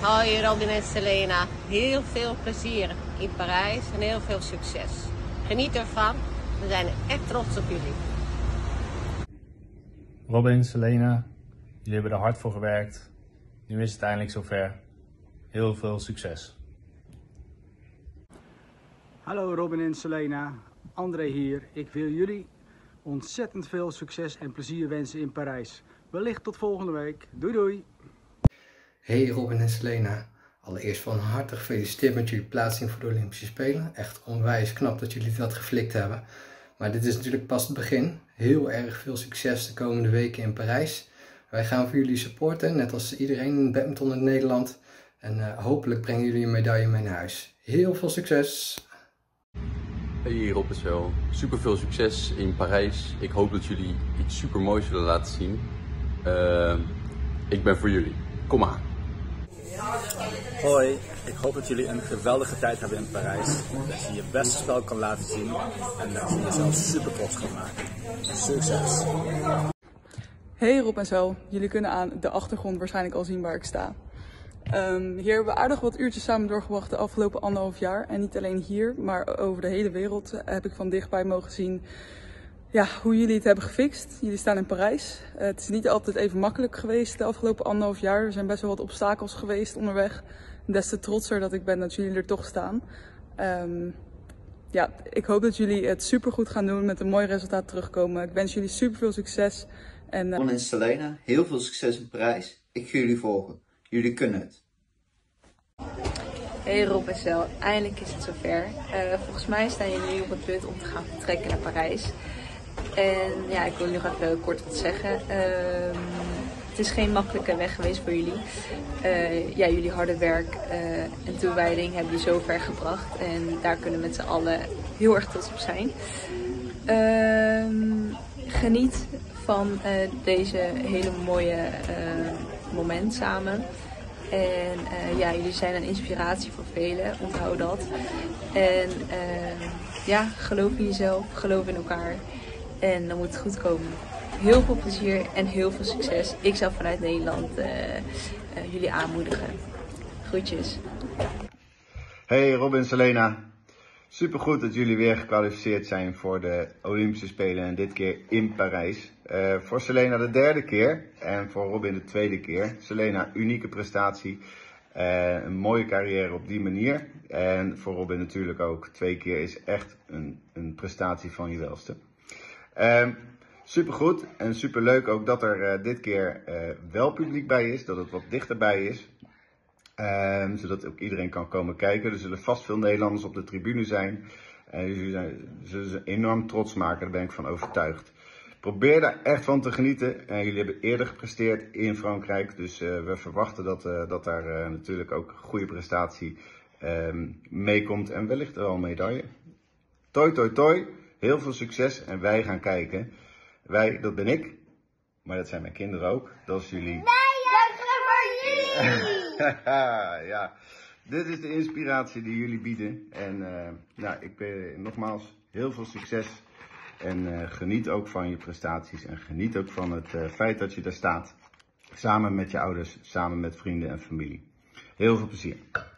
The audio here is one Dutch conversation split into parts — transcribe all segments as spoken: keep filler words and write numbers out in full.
Hoi Robin en Selena, heel veel plezier in Parijs en heel veel succes. Geniet ervan, we zijn echt trots op jullie. Robin, Selena, jullie hebben er hard voor gewerkt. Nu is het eindelijk zover. Heel veel succes. Hallo Robin en Selena, André hier. Ik wil jullie ontzettend veel succes en plezier wensen in Parijs. Wellicht tot volgende week. Doei doei! Hey Robin en Selena, allereerst van harte gefeliciteerd met jullie plaatsing voor de Olympische Spelen. Echt onwijs knap dat jullie dat geflikt hebben. Maar dit is natuurlijk pas het begin. Heel erg veel succes de komende weken in Parijs. Wij gaan voor jullie supporten, net als iedereen in badminton in Nederland. En uh, hopelijk brengen jullie een medaille mee naar huis. Heel veel succes! Hey Rob en Sel, super veel succes in Parijs. Ik hoop dat jullie iets super moois zullen laten zien. Uh, ik ben voor jullie. Kom maar. Hoi, ik hoop dat jullie een geweldige tijd hebben in Parijs. Dat je je beste spel kan laten zien en dat je jezelf super trots kan maken. Succes! Hey Rob en Sel, jullie kunnen aan de achtergrond waarschijnlijk al zien waar ik sta. Um, hier hebben we aardig wat uurtjes samen doorgebracht de afgelopen anderhalf jaar. En niet alleen hier, maar over de hele wereld heb ik van dichtbij mogen zien ja, hoe jullie het hebben gefixt. Jullie staan in Parijs. Uh, het is niet altijd even makkelijk geweest de afgelopen anderhalf jaar. Er zijn best wel wat obstakels geweest onderweg. Des te trotser dat ik ben dat jullie er toch staan. Um, ja, ik hoop dat jullie het super goed gaan doen, met een mooi resultaat terugkomen. Ik wens jullie super veel succes. En, uh... Robin en Selena, heel veel succes in Parijs. Ik ga jullie volgen. Jullie kunnen het. Hey Rob en Sel, eindelijk is het zover. Uh, volgens mij staan jullie op het punt om te gaan vertrekken naar Parijs. En ja, ik wil nu nog even kort wat zeggen. Uh, het is geen makkelijke weg geweest voor jullie. Uh, ja, jullie harde werk uh, en toewijding hebben jullie zo ver gebracht. En daar kunnen we met z'n allen heel erg trots op zijn. Uh, geniet van uh, deze hele mooie uh, moment samen. En uh, ja, jullie zijn een inspiratie voor velen, onthoud dat. En uh, ja, geloof in jezelf, geloof in elkaar. En dan moet het goed komen. Heel veel plezier en heel veel succes. Ik zal vanuit Nederland uh, uh, jullie aanmoedigen. Groetjes. Hey Robin en Selena. Supergoed dat jullie weer gekwalificeerd zijn voor de Olympische Spelen en dit keer in Parijs. Uh, voor Selena de derde keer en voor Robin de tweede keer. Selena, unieke prestatie. Uh, een mooie carrière op die manier. En voor Robin natuurlijk ook. Twee keer is echt een, een prestatie van je welste. Uh, supergoed en superleuk ook dat er uh, dit keer uh, wel publiek bij is. Dat het wat dichterbij is. Uh, zodat ook iedereen kan komen kijken. Er zullen vast veel Nederlanders op de tribune zijn. En uh, jullie zullen ze enorm trots maken, daar ben ik van overtuigd. Probeer daar echt van te genieten. Uh, jullie hebben eerder gepresteerd in Frankrijk. Dus uh, we verwachten dat, uh, dat daar uh, natuurlijk ook een goede prestatie uh, meekomt. En wellicht wel een medaille. Toi, toi, toi. Heel veel succes en wij gaan kijken. Wij, dat ben ik. Maar dat zijn mijn kinderen ook. Dat is jullie. Nee, dat zijn maar jullie! Ja, dit is de inspiratie die jullie bieden. En uh, nou, ik ben nogmaals heel veel succes. En uh, geniet ook van je prestaties. En geniet ook van het uh, feit dat je daar staat. Samen met je ouders, samen met vrienden en familie. Heel veel plezier.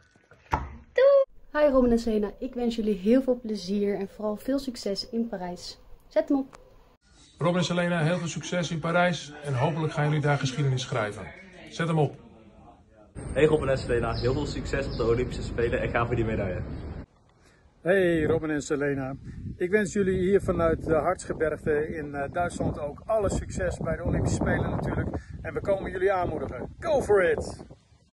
Doei! Hi Robin en Selena, ik wens jullie heel veel plezier en vooral veel succes in Parijs. Zet hem op! Robin en Selena, heel veel succes in Parijs. En hopelijk gaan jullie daar geschiedenis schrijven. Zet hem op! Hey Robin en Selena, heel veel succes op de Olympische Spelen en ga voor die medaille. Hey Robin en Selena, ik wens jullie hier vanuit de Hartsgebergte in uh, Duitsland ook alle succes bij de Olympische Spelen natuurlijk. En we komen jullie aanmoedigen. Go for it!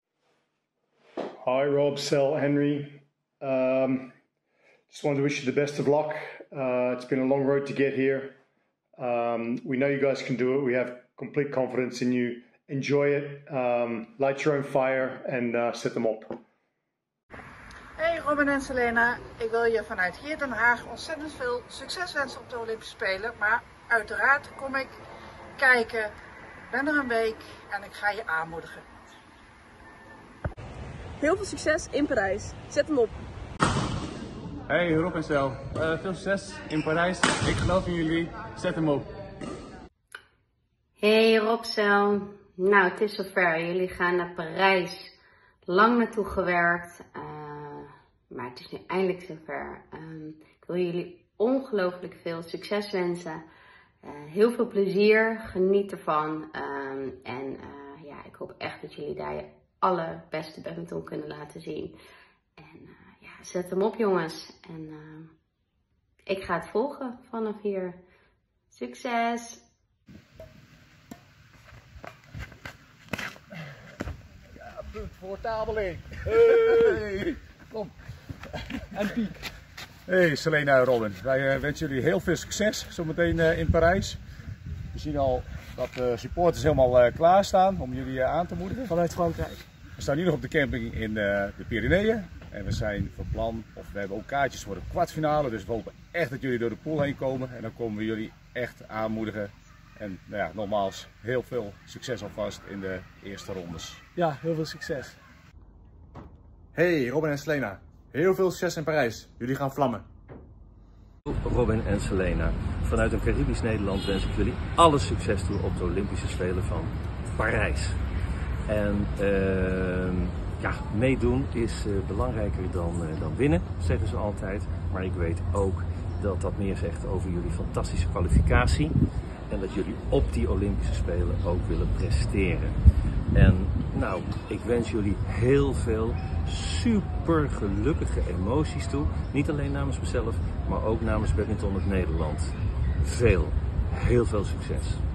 Hi Rob, Sel, Henry. Um, just wanted to wish you the best of luck. Uh, it's been a long road to get here. Um, we know you guys can do it. We have complete confidence in you. Enjoy it, um, light your own fire and uh, set them op. Hey Robin en Selena, ik wil je vanuit hier Den Haag ontzettend veel succes wensen op de Olympische Spelen. Maar uiteraard kom ik kijken, ben er een week en ik ga je aanmoedigen. Heel veel succes in Parijs. Zet hem op. Hey Rob en Sel, uh, veel succes in Parijs. Ik geloof in jullie. Zet hem op. Hey Rob, Sel. Nou, het is zover. Jullie gaan naar Parijs. lang naartoe gewerkt, uh, maar het is nu eindelijk zover. Um, ik wil jullie ongelooflijk veel succes wensen. Uh, heel veel plezier, geniet ervan. Um, en uh, ja, ik hoop echt dat jullie daar je allerbeste badminton kunnen laten zien. En uh, ja, zet hem op jongens. En uh, ik ga het volgen vanaf hier. Succes! Ja, punt voor tabeling. Hey. Kom. En piek. Hey Selena en Robin, wij uh, wensen jullie heel veel succes zometeen uh, in Parijs. We zien al dat de supporters helemaal uh, klaar staan om jullie uh, aan te moedigen. Vanuit Frankrijk. We staan nu nog op de camping in uh, de Pyreneeën. En we zijn van plan, of we hebben ook kaartjes voor de kwartfinale. Dus we hopen echt dat jullie door de pool heen komen. En dan komen we jullie echt aanmoedigen. En nou ja, nogmaals, heel veel succes alvast in de eerste rondes. Ja, heel veel succes. Hey Robin en Selena, heel veel succes in Parijs. Jullie gaan vlammen. Robin en Selena, vanuit een Caribisch Nederland wens ik jullie alle succes toe op de Olympische Spelen van Parijs. En uh, ja, meedoen is uh, belangrijker dan, uh, dan winnen, zeggen ze altijd. Maar ik weet ook dat dat meer zegt over jullie fantastische kwalificatie. En dat jullie op die Olympische Spelen ook willen presteren. En nou, ik wens jullie heel veel super gelukkige emoties toe. Niet alleen namens mezelf, maar ook namens Badminton het Nederland. Veel, heel veel succes.